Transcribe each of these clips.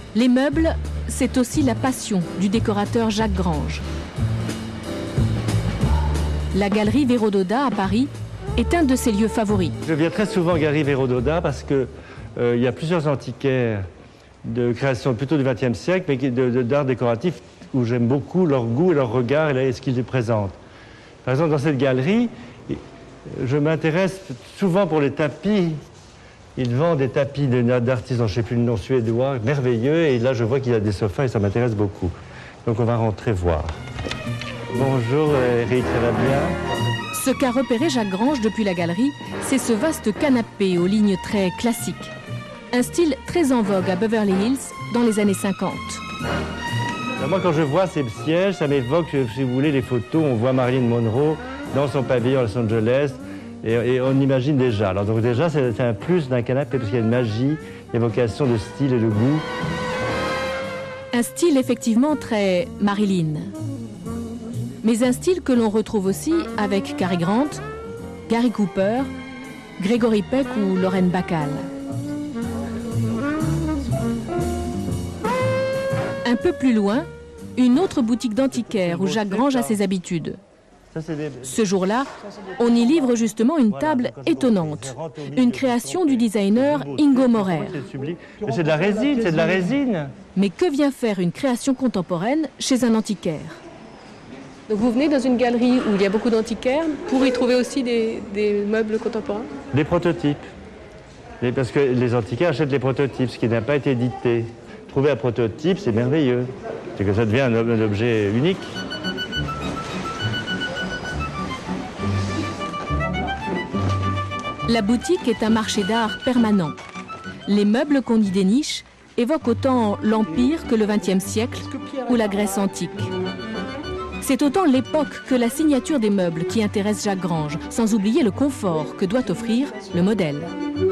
Les meubles, c'est aussi la passion du décorateur Jacques Grange. La galerie Vérododa à Paris est un de ses lieux favoris. Je viens très souvent à la galerie Vérododa parce qu'il y a plusieurs antiquaires de création plutôt du XXe siècle, mais d'art décoratif où j'aime beaucoup leur goût et leur regard et ce qu'ils les présentent. Par exemple, dans cette galerie, je m'intéresse souvent pour les tapis. Ils vendent des tapis d'artisans, je ne sais plus le nom, suédois, merveilleux. Et là, je vois qu'il y a des sofas et ça m'intéresse beaucoup. Donc, on va rentrer voir. Bonjour, Eric, ça va bien? Ce qu'a repéré Jacques Grange depuis la galerie, c'est ce vaste canapé aux lignes très classiques. Un style très en vogue à Beverly Hills dans les années 50. Alors moi, quand je vois ces sièges, ça m'évoque, si vous voulez, les photos. On voit Marilyn Monroe dans son pavillon à Los Angeles. Et on imagine déjà. Alors donc déjà, c'est un plus d'un canapé parce qu'il y a une magie, une évocation de style et de goût. Un style effectivement très Marilyn. Mais un style que l'on retrouve aussi avec Cary Grant, Gary Cooper, Gregory Peck ou Lauren Bacall. Un peu plus loin, une autre boutique d'antiquaires où Jacques Grange a ses habitudes. Ce jour-là, on y livre justement une table étonnante, une création du designer Ingo Maurer. C'est de la résine, c'est de la résine. Mais que vient faire une création contemporaine chez un antiquaire? Donc vous venez dans une galerie où il y a beaucoup d'antiquaires pour y trouver aussi des meubles contemporains? Des prototypes. Parce que les antiquaires achètent les prototypes, ce qui n'a pas été édité. Trouver un prototype, c'est merveilleux. C'est que ça devient un objet unique. La boutique est un marché d'art permanent. Les meubles qu'on y déniche évoquent autant l'Empire que le XXe siècle ou la Grèce antique. C'est autant l'époque que la signature des meubles qui intéresse Jacques Grange, sans oublier le confort que doit offrir le modèle.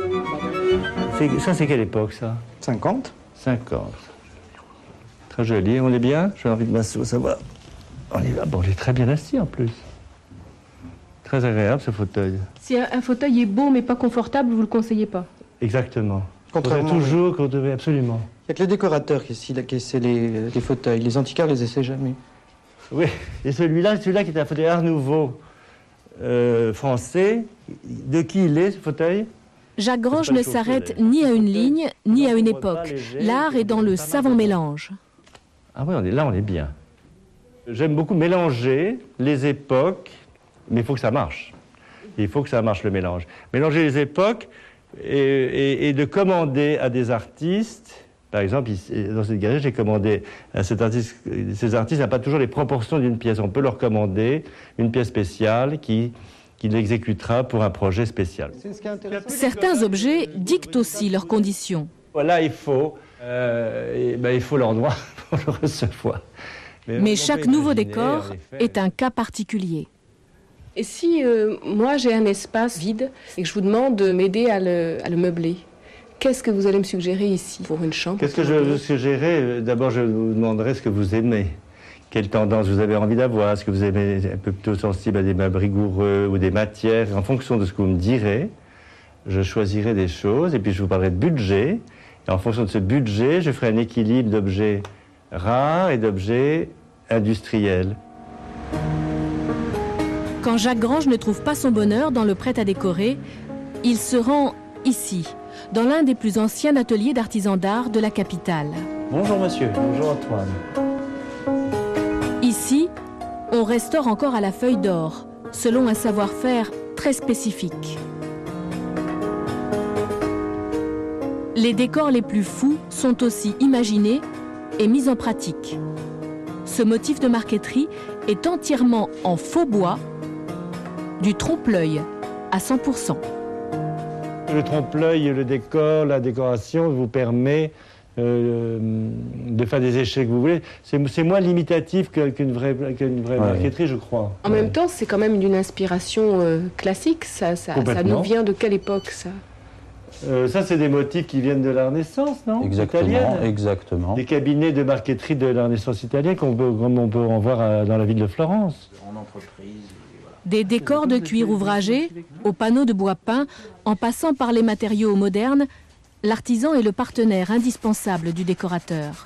Ça, c'est quelle époque, ça? 50. 50. Très joli. On est bien? J'ai envie de m'asseoir, ça va. On est très bien assis, en plus. Très agréable, ce fauteuil. Si un fauteuil est beau mais pas confortable, vous ne le conseillez pas? Exactement. Contrairement, toujours, absolument. Il n'y a que les décorateurs qui essaient les fauteuils. Les antiquaires ne les essaient jamais. Oui, et celui-là qui est un fauteuil Art Nouveau français, de qui il est, ce fauteuil? Jacques Grange ne s'arrête ni à une ligne, ni à une époque. L'art est dans le savant mélange. Ah oui, on est bien. J'aime beaucoup mélanger les époques, mais il faut que ça marche. Il faut que ça marche, le mélange. Mélanger les époques et de commander à des artistes. Par exemple, dans cette galerie, j'ai commandé à cet artiste. Ces artistes n'ont pas toujours les proportions d'une pièce. On peut leur commander une pièce spéciale qui l'exécutera pour un projet spécial. Certains objets dictent aussi leurs conditions. Voilà, il faut l'endroit pour le recevoir. Mais chaque nouveau décor est un cas particulier. Et si moi j'ai un espace vide et que je vous demande de m'aider à le meubler, qu'est-ce que vous allez me suggérer ici pour une chambre? Qu'est-ce que je vous suggérerais? D'abord, je vous demanderai ce que vous aimez. Quelle tendance vous avez envie d'avoir? Est-ce que vous aimez un peu plutôt sensible à des meubles rigoureux ou des matières? En fonction de ce que vous me direz, je choisirai des choses et puis je vous parlerai de budget. Et en fonction de ce budget, je ferai un équilibre d'objets rares et d'objets industriels. Quand Jacques Grange ne trouve pas son bonheur dans le prêt à décorer, il se rend ici, dans l'un des plus anciens ateliers d'artisans d'art de la capitale. Bonjour monsieur. Bonjour Antoine. Ici, on restaure encore à la feuille d'or, selon un savoir-faire très spécifique. Les décors les plus fous sont aussi imaginés et mis en pratique. Ce motif de marqueterie est entièrement en faux bois, du trompe-l'œil à 100%. Le trompe-l'œil, le décor, la décoration vous permet de faire des échecs que vous voulez. C'est moins limitatif qu'une vraie marqueterie, je crois. En même temps, c'est quand même d'une inspiration classique. Ça nous vient de quelle époque, ça? Ça, c'est des motifs qui viennent de la Renaissance, non? Exactement, exactement. Des cabinets de marqueterie de la Renaissance italienne comme on peut en voir dans la ville de Florence. En entreprise. Des décors de cuir ouvragé, aux panneaux de bois peint, en passant par les matériaux modernes, l'artisan est le partenaire indispensable du décorateur.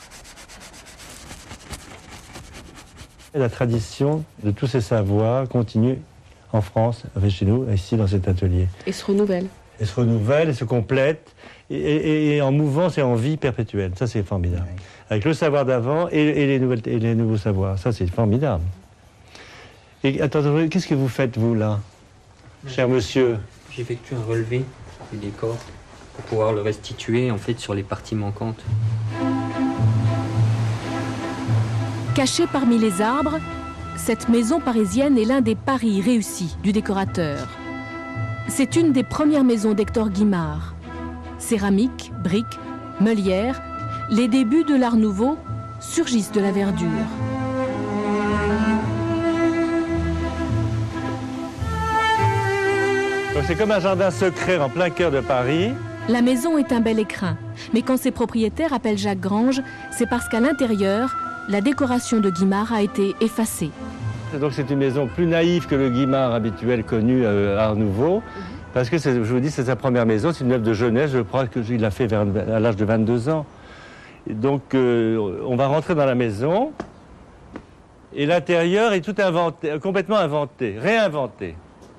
La tradition de tous ces savoirs continue en France, chez nous, ici dans cet atelier. Et se renouvelle. Et se renouvelle et se complète, et en mouvance et en vie perpétuelle. Ça, c'est formidable. Oui. Avec le savoir d'avant et les nouveaux savoirs. Ça, c'est formidable. Et attendez, qu'est-ce que vous faites, vous, là, cher monsieur? J'effectue un relevé du décor pour pouvoir le restituer, en fait, sur les parties manquantes. Cachée parmi les arbres, cette maison parisienne est l'un des paris réussis du décorateur. C'est une des premières maisons d'Hector Guimard. Céramique, briques, meulières, les débuts de l'Art nouveau surgissent de la verdure. C'est comme un jardin secret en plein cœur de Paris. La maison est un bel écrin, mais quand ses propriétaires appellent Jacques Grange, c'est parce qu'à l'intérieur, la décoration de Guimard a été effacée. Donc c'est une maison plus naïve que le Guimard habituel connu Art nouveau, parce que je vous dis, c'est sa première maison, c'est une œuvre de jeunesse, je crois qu'il l'a fait à l'âge de 22 ans. Et donc on va rentrer dans la maison, et l'intérieur est tout inventé, complètement inventé, réinventé.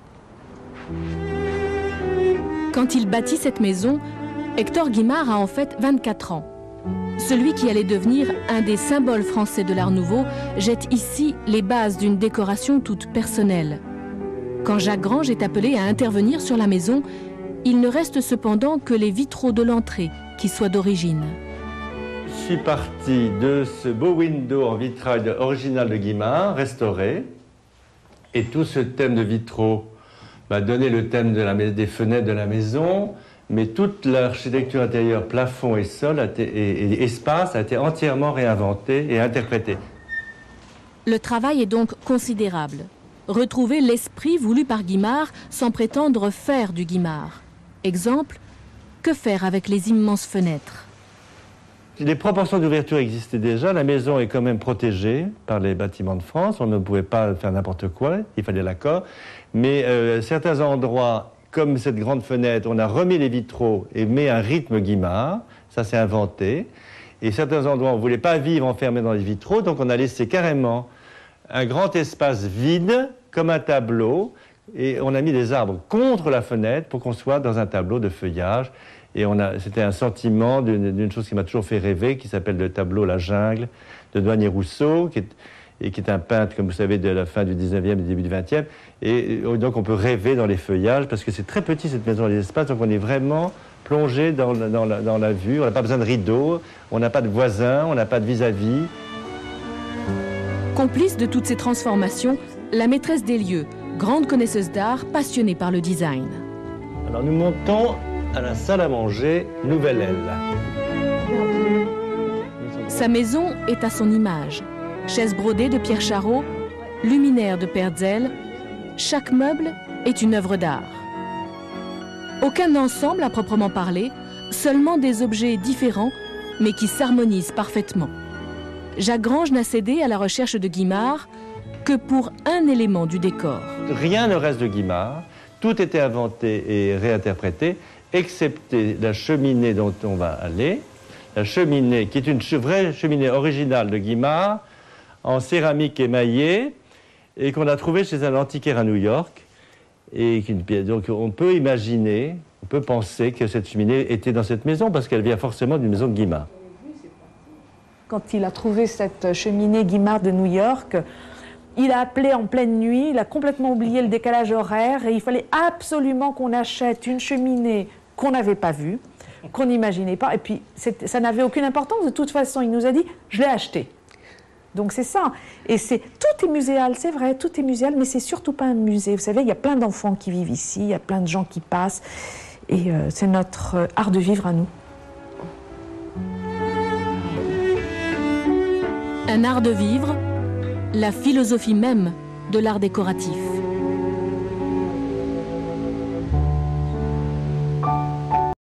Quand il bâtit cette maison, Hector Guimard a en fait 24 ans. Celui qui allait devenir un des symboles français de l'Art nouveau jette ici les bases d'une décoration toute personnelle. Quand Jacques Grange est appelé à intervenir sur la maison, il ne reste cependant que les vitraux de l'entrée qui soient d'origine. Je suis parti de ce beau window en vitrail original de Guimard, restauré, et tout ce thème de vitraux m'a donné le thème des fenêtres de la maison, mais toute l'architecture intérieure, plafond et sol et espace a été entièrement réinventée et interprétée. Le travail est donc considérable. Retrouver l'esprit voulu par Guimard sans prétendre faire du Guimard. Exemple, que faire avec les immenses fenêtres? Les proportions d'ouverture existaient déjà, la maison est quand même protégée par les bâtiments de France, on ne pouvait pas faire n'importe quoi, il fallait l'accord, mais certains endroits, comme cette grande fenêtre, on a remis les vitraux et mis un rythme Guimard, ça s'est inventé, et certains endroits on ne voulait pas vivre enfermé dans les vitraux, donc on a laissé carrément un grand espace vide, comme un tableau, et on a mis des arbres contre la fenêtre pour qu'on soit dans un tableau de feuillage. Et c'était un sentiment d'une chose qui m'a toujours fait rêver, qui s'appelle le tableau La Jungle de Douanier Rousseau, qui est un peintre, comme vous savez, de la fin du 19e et du début du 20e. Et donc on peut rêver dans les feuillages, parce que c'est très petit cette maison, les espaces, donc on est vraiment plongé dans la vue. On n'a pas besoin de rideaux, on n'a pas de voisins, on n'a pas de vis-à-vis. Complice de toutes ces transformations, la maîtresse des lieux, grande connaisseuse d'art, passionnée par le design. Alors nous montons à la salle à manger, nouvelle aile. Sa maison est à son image. Chaises brodées de Pierre Charot, luminaires de Perzel, chaque meuble est une œuvre d'art. Aucun ensemble à proprement parler, seulement des objets différents, mais qui s'harmonisent parfaitement. Jacques Grange n'a cédé à la recherche de Guimard que pour un élément du décor. Rien ne reste de Guimard, tout était inventé et réinterprété, excepté la cheminée dont on va aller, la cheminée qui est une vraie cheminée originale de Guimard, en céramique émaillée, et qu'on a trouvée chez un antiquaire à New York. Et donc on peut imaginer, on peut penser que cette cheminée était dans cette maison, parce qu'elle vient forcément d'une maison de Guimard. Quand il a trouvé cette cheminée Guimard de New York, il a appelé en pleine nuit, il a complètement oublié le décalage horaire, et il fallait absolument qu'on achète une cheminée qu'on n'avait pas vue, qu'on n'imaginait pas, et puis ça n'avait aucune importance, de toute façon, il nous a dit « je l'ai acheté ». Donc c'est ça, et tout est muséal, c'est vrai, tout est muséal, mais c'est surtout pas un musée. Vous savez, il y a plein d'enfants qui vivent ici, il y a plein de gens qui passent, et c'est notre art de vivre à nous. Un art de vivre, la philosophie même de l'art décoratif.